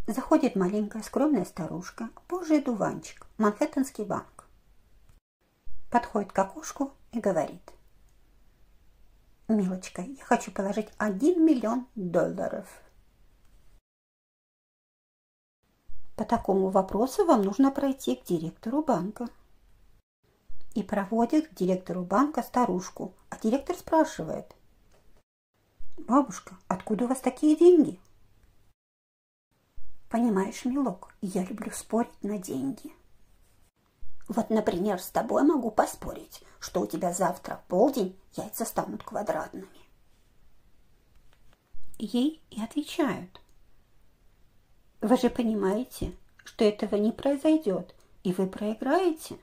Заходит маленькая скромная старушка, божий дуванчик, Манхэттенский банк. Подходит к окошку и говорит: «Милочка, я хочу положить $1 миллион». По такому вопросу вам нужно пройти к директору банка. И проводит к директору банка старушку, а директор спрашивает: «Бабушка, откуда у вас такие деньги?» «Понимаешь, милок, я люблю спорить на деньги. Вот, например, с тобой могу поспорить, что у тебя завтра в полдень яйца станут квадратными». Ей и отвечают: «Вы же понимаете, что этого не произойдет, и вы проиграете».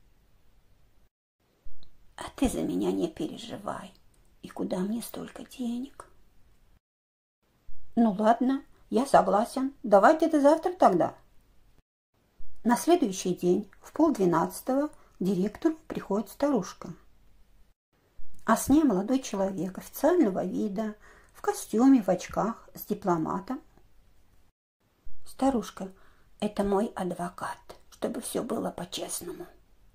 «А ты за меня не переживай. И куда мне столько денег?» «Ну ладно, я согласен. Давайте до завтра тогда». На следующий день в 11:30 к директору приходит старушка. А с ней молодой человек официального вида, в костюме, в очках, с дипломатом. «Старушка, это мой адвокат, чтобы все было по-честному».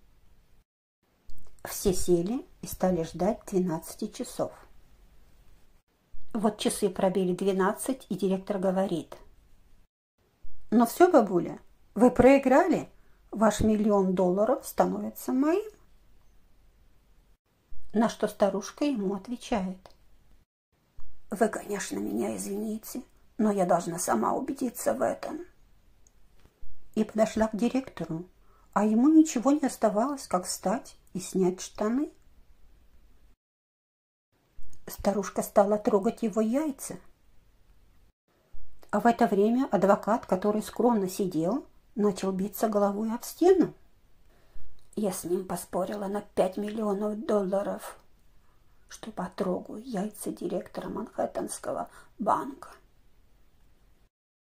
Все сели и стали ждать 12 часов. Вот часы пробили 12, и директор говорит: «Ну все, бабуля, вы проиграли, ваш $1 миллион становится моим». На что старушка ему отвечает: «Вы, конечно, меня извините, но я должна сама убедиться в этом». И подошла к директору, а ему ничего не оставалось, как встать и снять штаны. Старушка стала трогать его яйца. А в это время адвокат, который скромно сидел, начал биться головой об стену. Я с ним поспорила на $5 миллионов, что потрогаю яйца директора Манхэттенского банка.